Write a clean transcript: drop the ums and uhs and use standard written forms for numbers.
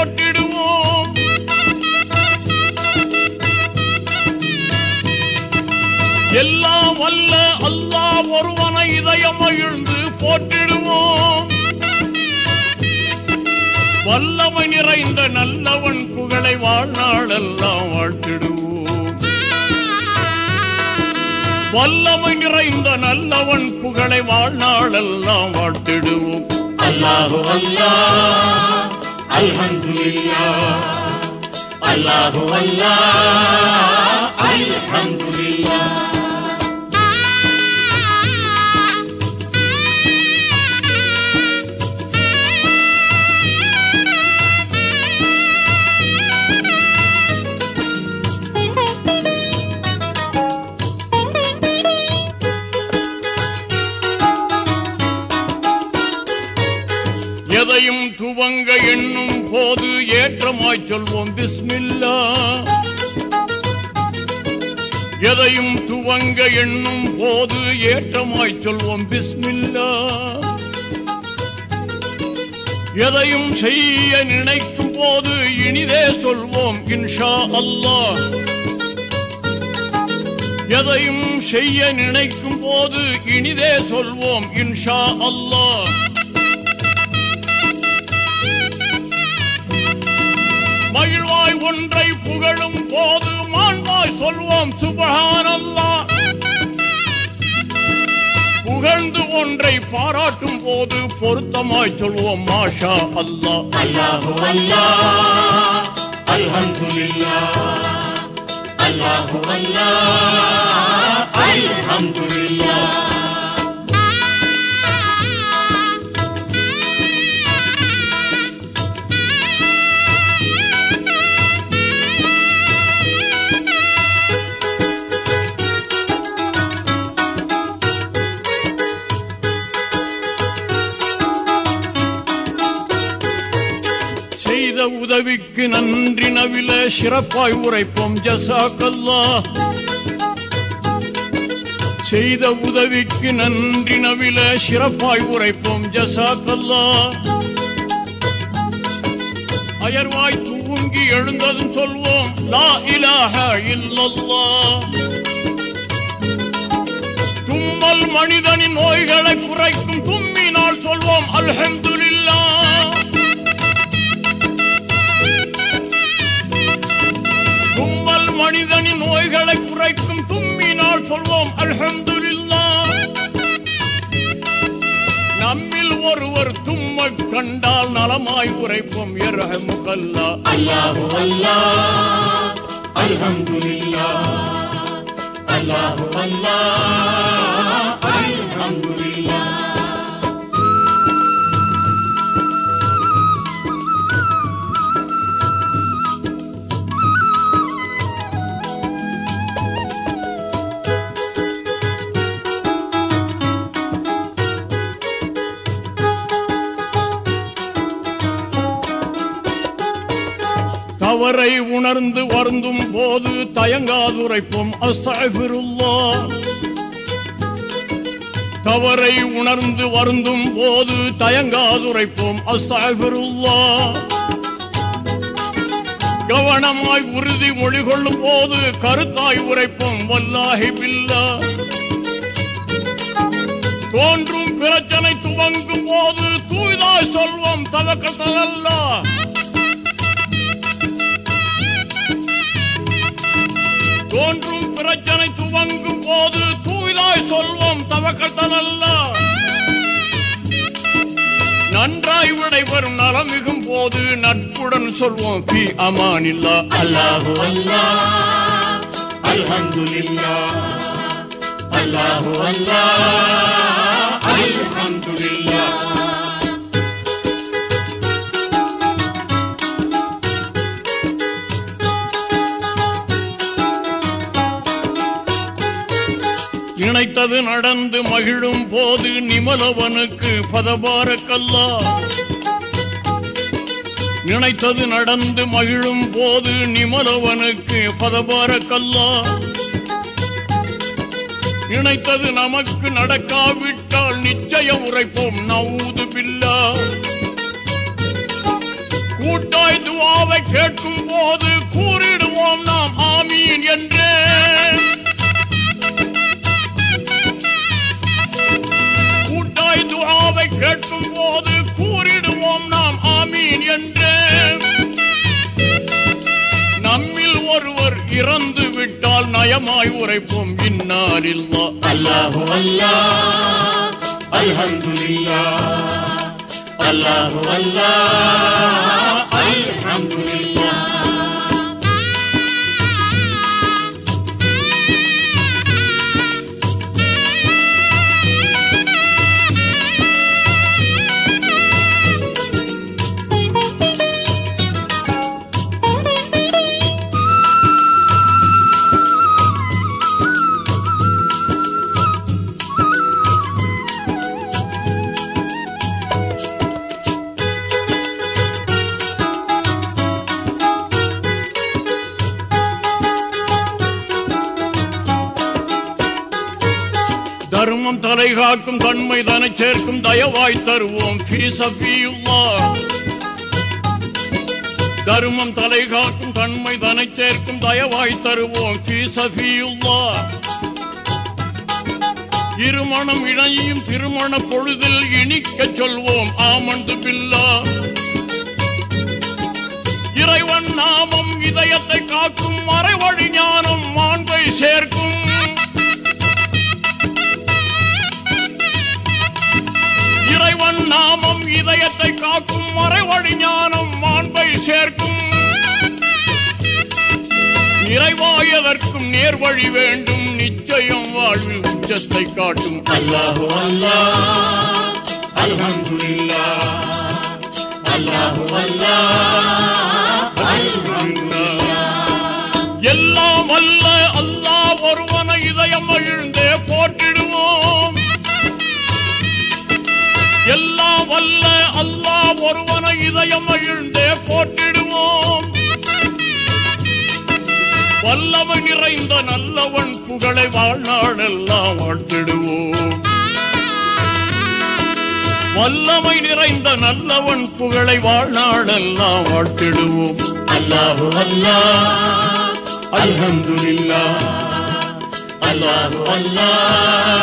போட்டிடுவோம். எல்லாம் வல்ல அல்லாஹ் ஒருவனை இதயம் மகிழ்ந்து போட்டிடுவோம். வல்லமை நிறைந்த நல்லவன் புகழை வாழ்நாளெல்லாம் வாழ்த்திடுவோம். வல்லமை நிறைந்த நல்லவன் புகழை வாழ்நாளெல்லாம் வாழ்த்திடுவோம். அல்லாஹு அல்லாஹ் அல்ஹம்துலில்லாஹ் அல்லாஹு அல்லாஹ் அல்ஹம்துலில்லாஹ். எதையும் துவங்க எண்ணும் போது ஏற்றமாய் சொல்வோம் பிஸ்மில்லாஹ். எதையும் துவங்க எண்ணும் போது ஏற்றமாய் சொல்வோம் பிஸ்மில்லாஹ். எதையும் செய்ய நினைக்கும் போது இனிதே சொல்வோம் இன்ஷா அல்லாஹ். எதையும் செய்ய நினைக்கும் போது இனிதே சொல்வோம் இன்ஷா அல்லாஹ். மகிழ்வாய் ஒன்றை புகழும் போது மாண்பாய் சொல்வோம் சுப்ஹானல்லாஹ். புகழ்ந்து ஒன்றை பாராட்டும் போது பொருத்தமாய் சொல்வோம் மாஷா அல்லாஹ். அல்லாஹு அல்லாஹ் அல்ஹம்துலில்லாஹ் அல்லாஹு அல்லாஹ் அல்ஹம்துலில்லாஹ். செய்த உதவிக்கு நன்றி நவில சிறப்பாய் உரைப்போம் ஜஸாக்கல்லாஹ். செய்த உதவிக்கு நன்றி நவில சிறப்பாய் உரைப்போம் ஜஸாக்கல்லாஹ். அயர்வாய் தூங்கி எழுந்ததும் சொல்வோம் லா இலாஹா இல்லல்லாஹ். தும்மல் மனிதனின் நோய்களை குறைக்கும் தும்மினால் சொல்வோம் அல்ஹம்துலில்லாஹ். தும்மல் மனிதனின் நோய்களை குறைக்கும் தும்மினால் சொல்வோம் அல்ஹம்துலில்லாஹ். நம்மில் ஒருவர் தும்ம கண்டால் நலமாய் உரைப்போம் யர்ஹமுகல்லாஹ். அல்லாஹு அல்லாஹ் அல்ஹம்துலில்லாஹ் அல்லாஹு அல்லாஹ் அல்ஹம்துலில்லாஹ். தவறை உணர்ந்து வருந்தும் போது தயங்காதுரைப்போம் அஸ்தக்ஃபிருல்லாஹ். தவறை உணர்ந்து வருந்தும் போது தயங்காதுரைப்போம் அஸ்தக்ஃபிருல்லாஹ். கவனமாய் உறுதி மொழி கொள்ளும் போது கருத்தாய் உரைப்போம் வல்லாஹி பில்லாஹ். தோன்றும் பிரச்சனை துவங்கும் போது தூய்தாய் சொல்வோம் தவக்கல் அல்லாஹ். தோன்றும் பிரச்சனை துவங்கும் போது தூய்தாய் சொல்வோம் தவக்கல் அல்லாஹ். நன்றாய் விடைபெறும் நலமிகும் போது நட்புடன் சொல்வோம் ஃபீ அமானில்லாஹ். அல்லாஹு அல்லாஹ் அல்ஹம்துலில்லாஹ் அல்லாஹு அல்லாஹ் அல்ஹம்துலில்லாஹ். நினைத்தது நடந்து மகிழும் போது நிமலவனுக்கு பதபாரக்கல்லாஹ். நினைத்தது நடந்து மகிழும் போது நிமலவனுக்கு பதபாரக்கல்லாஹ். நினைத்தது நமக்கு நடக்காவிட்டால் நிச்சயம் உரைப்போம் நஊது பில்லாஹ். கூட்டாய் துஆவை கேட்கும் போது கூறிடுவோம் நாம் ஆமீன் என்றே. கூட்டாய் துஆவை கேட்கும் போது கூறிடுவோம் நாம் ஆமீன் என்றே. நம்மில் ஒருவர் இறந்து விட்டால் நயமாய் உரைப்போம் இன்னா லில்லாஹ். அல்லாஹு அல்லாஹ் அல்ஹம்துலில்லாஹ். அல்லாஹு அல்லாஹ் அல்ஹம்துலில்லாஹ். தர்மம் தலை காக்கும் தன்மை தனை சேர்க்கும் தயவாய் தருவோம் ஃபீ சபீலில்லாஹ். தர்மம் தலை காக்கும் தன்மை தனை சேர்க்கும் தயவாய் தருவோம் ஃபீ சபீலில்லாஹ். இருமணம் இணையும் திருமண பொழுதில் இனிக்க சொல்வோம் ஆமன்து பில்லாஹ். இறைவன் நாமம் இதயத்தை காக்கும் மறைவழி ஞானம் மாண்பை சேர்க்கும். இறைவன் நாமம் இதயத்தை காக்கும் மறைவழி ஞானம் மாண்பை சேர்க்கும். நிறைவாயதற்கும் நேர்வழி வேண்டும் நிச்சயம் வாழ்வில் உச்சத்தை காட்டும். அல்லாஹு அல்லாஹ் அல்ஹம்துலில்லாஹ். அல்லாஹு அல்லாஹ் அல்ஹம்துலில்லாஹ். எல்லாம் வல்ல அல்லாஹ் ஒருவனை இதயம் மகிழ்ந்தே போற்றிடுவோம். எல்லாம் வல்ல அல்லாஹ் ஒருவனை இதயம் மகிழ்ந்தே போற்றிடுவோம். வல்லமை நிறைந்த நல்லவன் புகழை வாழ்நாளெல்லாம் வாழ்த்திடுவோம். வல்லமை நிறைந்த நல்லவன் புகழை வாழ்நாளெல்லாம் வாழ்த்திடுவோம். அல்லாஹு அல்லாஹ் அல்ஹம்துலில்லாஹ். அல்லாஹு அல்லாஹ்